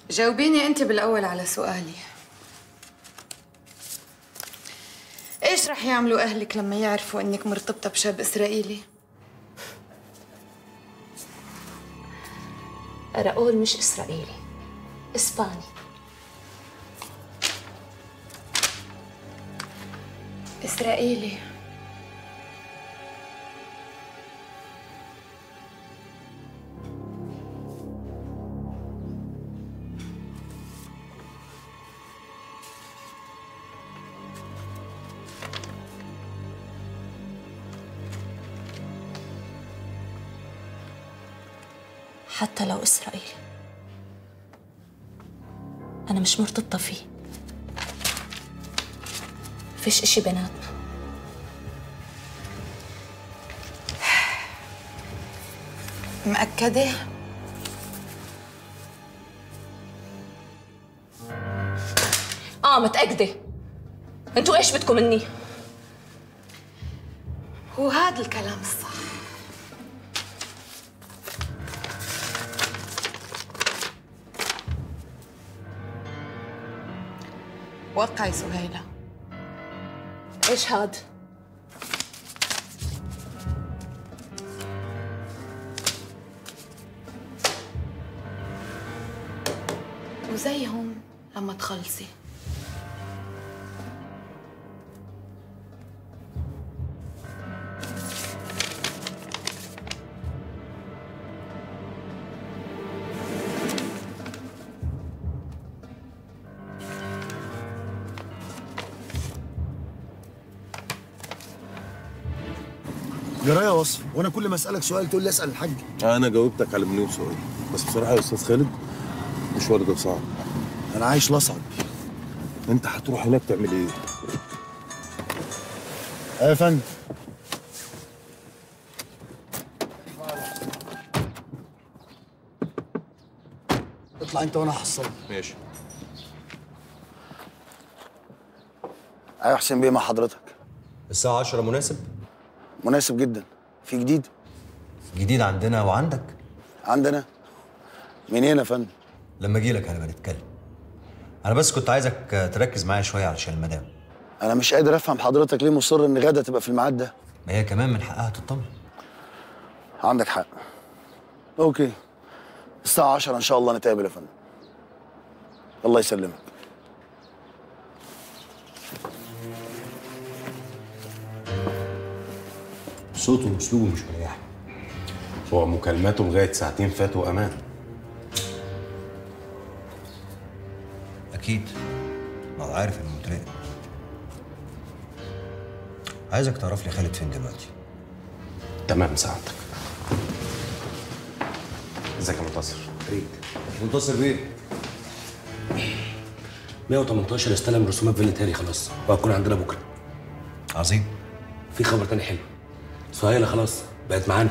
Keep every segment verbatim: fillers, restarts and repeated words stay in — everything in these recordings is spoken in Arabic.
جاوبيني انت بالاول على سؤالي. ايش رح يعملوا اهلك لما يعرفوا انك مرتبطه بشاب اسرائيلي؟ راؤول مش اسرائيلي، اسباني. اسرائيلي. حتى لو إسرائيلي أنا مش مرتبطة فيه، فيش إشي بيناتنا. مأكدة؟ آه متأكدة. أنتوا إيش بدكم مني؟ هو هذا الكلام الصح. وقعي سهيلة. ايش هاد؟ وزيهم لما تخلصي. جرايه وصف، وانا كل ما اسالك سؤال تقول لي اسال الحاج. انا جاوبتك على مليون سؤال، بس بصراحه يا استاذ خالد المشوار ده صعب. انا عايش لصعب. انت هتروح هناك تعمل ايه؟ ايه يا فندم؟ اطلع انت وانا هحصلك. ماشي. ايوه حسين بيه مع حضرتك. الساعة عشرة مناسب؟ مناسب جدا. في جديد؟ جديد عندنا وعندك؟ عندنا. منين يا فندم؟ لما اجي لك هنبقى نتكلم. انا بس كنت عايزك تركز معايا شويه علشان المدام. انا مش قادر افهم حضرتك ليه مصر ان غاده تبقى في الميعاد ده. ما هي كمان من حقها تطمن. عندك حق. اوكي، الساعه عشرة ان شاء الله نتقابل يا فندم. الله يسلمك. صوته واسلوبه مش مريحني. هو مكالماته لغايه ساعتين فاتوا امان. اكيد، ما هو عارف انه متراقب. عايزك تعرف لي خالد فين دلوقتي. تمام سعادتك. ازيك يا منتصر؟ فريد. منتصر بيه. مية وتمنتاشر استلم رسومات فيلا تاني خلاص، وهتكون عندنا بكره. عظيم. في خبر تاني حلو. سهيلة خلاص بقت معانا.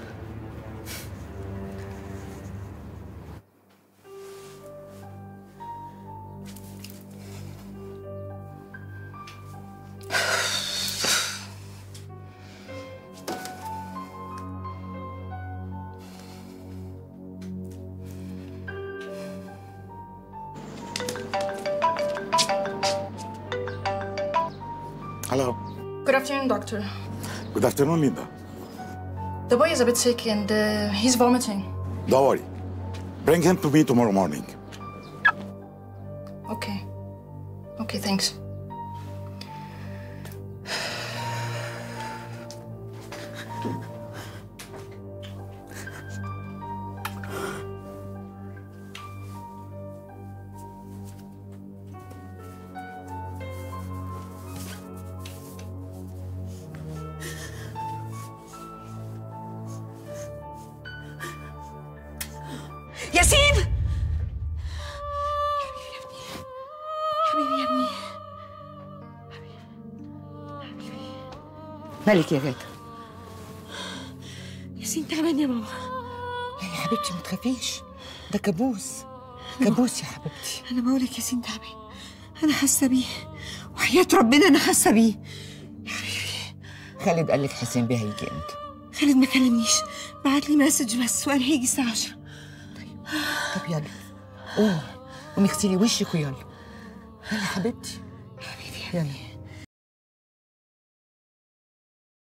Hello. Good afternoon, doctor. Good afternoon, Linda. The boy is a bit sick and uh, he's vomiting. Don't worry. Bring him to me tomorrow morning. Okay. Okay, thanks. ياسين! حبيبي يا ابني. مالك يا غادة؟ ياسين تعبان يا ماما. لا يا حبيبتي ما تخافيش، ده كابوس. كابوس يا حبيبتي. انا بقولك ياسين تعبان، انا حاسه بيه وحياة ربنا انا حاسه بيه. يا حبيبي خالد قال لك حسين بيه هيجي امتى؟ خالد ما كلمنيش، بعت لي مسج بس وقال هيجي الساعه عشرة. طب يلا قومي قومي اغسلي وشك ويلا. يلا حبيبتي. حبيبي يلا.